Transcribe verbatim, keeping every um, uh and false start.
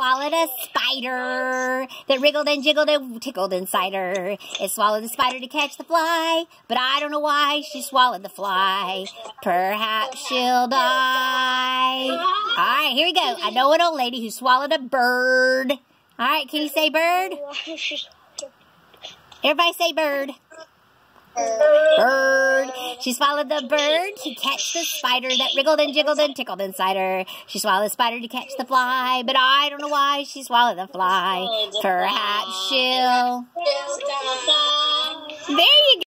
Swallowed a spider that wriggled and jiggled and tickled inside her. It swallowed the spider to catch the fly, but I don't know why she swallowed the fly. Perhaps she'll die. All right, here we go. I know an old lady who swallowed a bird. All right, can you say bird? Everybody say bird. Bird. She swallowed the bird to catch the spider that wriggled and jiggled and tickled inside her. She swallowed the spider to catch the fly, but I don't know why she swallowed the fly. Perhaps she'll... There you go.